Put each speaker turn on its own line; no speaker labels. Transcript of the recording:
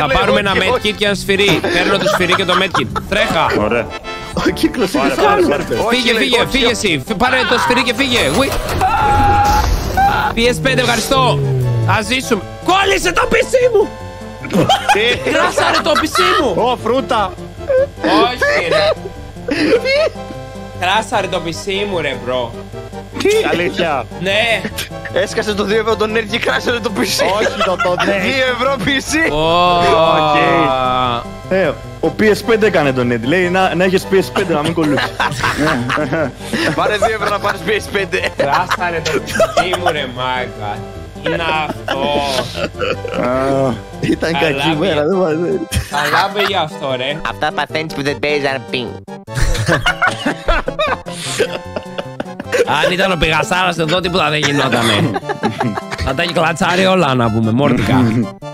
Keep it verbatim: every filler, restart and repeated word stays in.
Θα πάρουμε ένα medkit και ένα σφυρί. Παίρνω το σφυρί και το medkit. Τρέχα.
Ωραία.
Ο κύκλος είναι
φάουλ. Φύγε, φύγε, φύγε εσύ. Πάρε το σφυρί και φύγε. πι ες φάιβ, ευχαριστώ. Ας ζήσουμε. Κόλλησε το πι σι μου. Κράσαρε το πι σι μου.
Ω, φρούτα.
Όχι ρε. Κράσαρε το πι σι μου ρε μπρο.
Αλήθεια.
Ναι.
Έσκασε το δύο ευρώ τον νερ και κράσαρε το πι σι.
Όχι το το ναι.
δύο ευρώ πι σι.
Ε, ο πι ες φάιβ έκανε τον Νέντ. Λέει να, να έχεις πι ες φάιβ να μην κολλούσεις.
Πάρε δύο ευρώ να πάρεις πι ες φάιβ.
Κράσαρε το πι σι μου ρε μάκα. Είναι αυτό.
Ήταν κακή μέρα, δεν μαζεύει.
Καλά πήγε αυτό ρε.
Αυτά παθαίνεις που δεν παίζαν πινγκ.
Αν ήταν ο πηγασάρας εδώ τίποτα δεν γινότανε. Θα τα έχει κλατσάρει όλα να πούμε, μόρτικα.